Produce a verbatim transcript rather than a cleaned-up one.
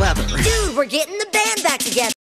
weather. Dude, we're getting the band back together.